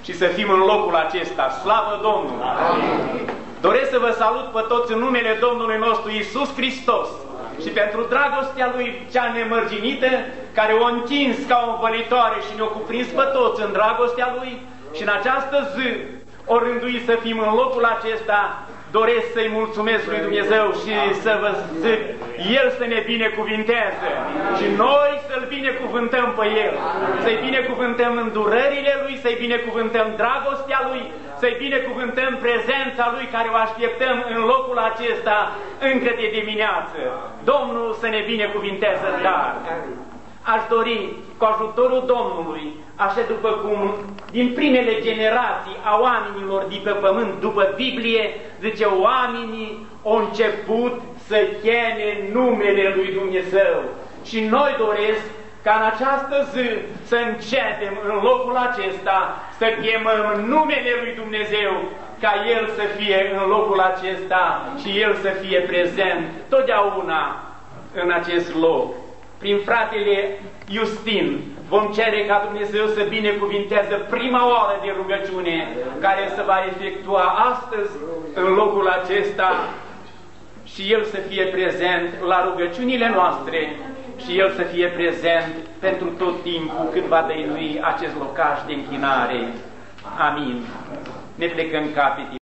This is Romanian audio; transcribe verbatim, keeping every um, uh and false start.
și să fim în locul acesta. Slavă Domnului! Amin. Doresc să vă salut pe toți în numele Domnului nostru Iisus Hristos și pentru dragostea Lui cea nemărginită, care o întins ca o învălitoare și ne-o cuprins pe toți în dragostea Lui, și în această zi o rândui să fim în locul acesta. Doresc să-i mulțumesc lui Dumnezeu și să vă zic, El să ne binecuvinteze și noi să-L binecuvântăm pe El, să-i binecuvântăm îndurările Lui, să-i binecuvântăm dragostea Lui, să-i binecuvântăm prezența Lui care o așteptăm în locul acesta încă de dimineață. Domnul să ne binecuvinteze dar. Aș dori, cu ajutorul Domnului, așa după cum din primele generații a oamenilor de pe pământ, după Biblie, zice, oamenii au început să cheme numele lui Dumnezeu. Și noi doresc ca în această zi să începem în locul acesta să chemăm numele lui Dumnezeu, ca El să fie în locul acesta și El să fie prezent totdeauna în acest loc. Prin fratele Justin vom cere ca Dumnezeu să binecuvinteze prima oară de rugăciune care se va efectua astăzi în locul acesta și El să fie prezent la rugăciunile noastre și El să fie prezent pentru tot timpul cât va dăinui acest locaș de închinare. Amin. Ne plecăm capete.